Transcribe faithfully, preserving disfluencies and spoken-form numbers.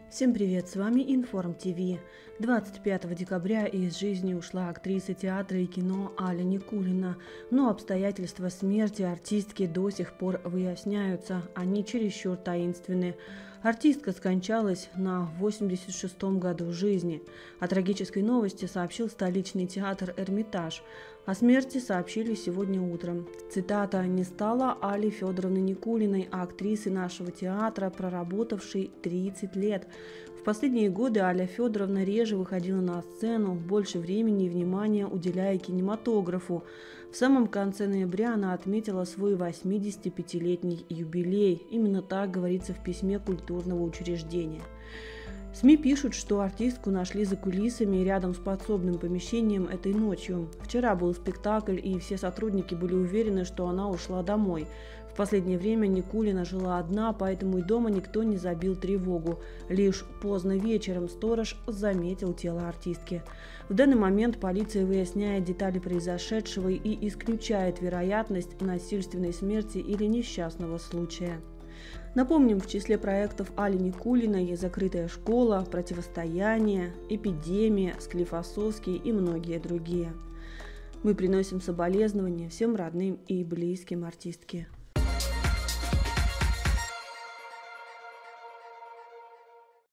Всем привет, с вами Информ ТВ. двадцать пятого декабря из жизни ушла актриса театра и кино Аля Никулина, но обстоятельства смерти артистки до сих пор выясняются, они чересчур таинственны. Артистка скончалась на восемьдесят шестом году жизни. О трагической новости сообщил столичный театр «Эрмитаж». О смерти сообщили сегодня утром. Цитата: «Не стала Али Федоровны Никулиной, а актрисы нашего театра, проработавшей тридцать лет. В последние годы Аля Федоровна реже выходила на сцену, больше времени и внимания уделяя кинематографу. В самом конце ноября она отметила свой восьмидесятипятилетний юбилей». Именно так говорится в письме культурного учреждения. СМИ пишут, что артистку нашли за кулисами рядом с подсобным помещением этой ночью. Вчера был спектакль, и все сотрудники были уверены, что она ушла домой. В последнее время Никулина жила одна, поэтому и дома никто не забил тревогу. Лишь поздно вечером сторож заметил тело артистки. В данный момент полиция выясняет детали произошедшего и исключает вероятность насильственной смерти или несчастного случая. Напомним, в числе проектов Али Никулиной «Закрытая школа», «Противостояние», «Эпидемия», «Склифосовский» и многие другие. Мы приносим соболезнования всем родным и близким артистки.